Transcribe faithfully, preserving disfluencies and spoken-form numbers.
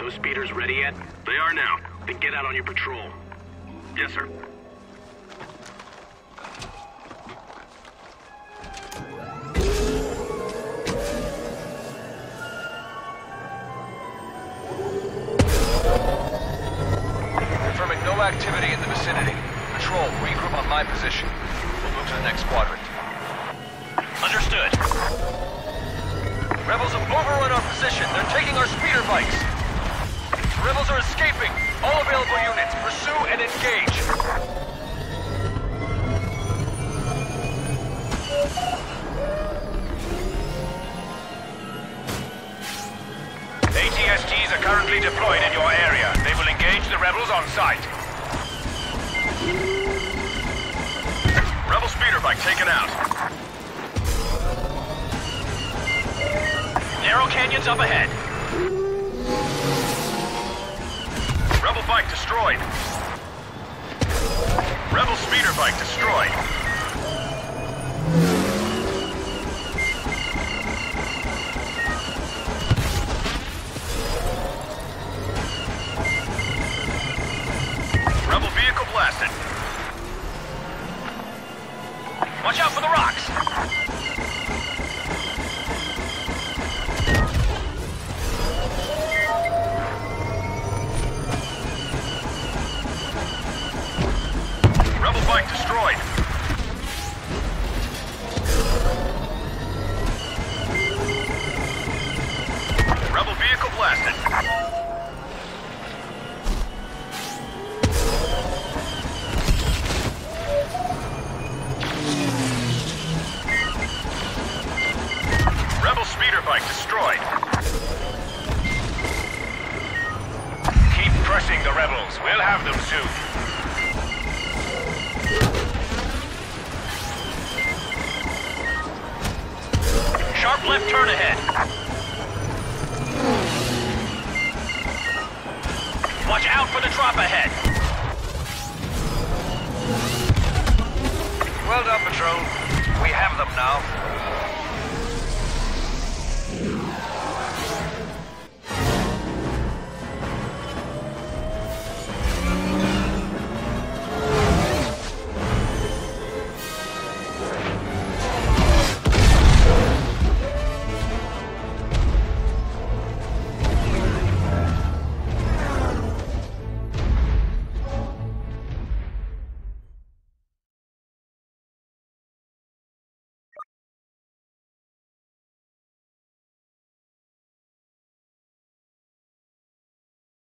Those speeders ready yet? They are now. Then get out on your patrol. Yes, sir. Confirming no activity in the vicinity. Patrol, regroup on my position. We'll move to the next quadrant. Understood. Rebels have overrun our position. They're taking our speeder bikes. Rebels are escaping. All available units, pursue and engage. A T S Ts are currently deployed in your area. They will engage the rebels on site. Rebel speeder bike taken out. Narrow canyons up ahead. Rebel bike destroyed. Rebel speeder bike destroyed. Rebel vehicle blasted. Watch out for the rocks. Rebel bike destroyed. Rebel vehicle blasted. Rebel speeder bike destroyed. Keep pressing the rebels. We'll have them soon. Sharp left turn ahead. Watch out for the drop ahead. Well done, Patrol. We have them now.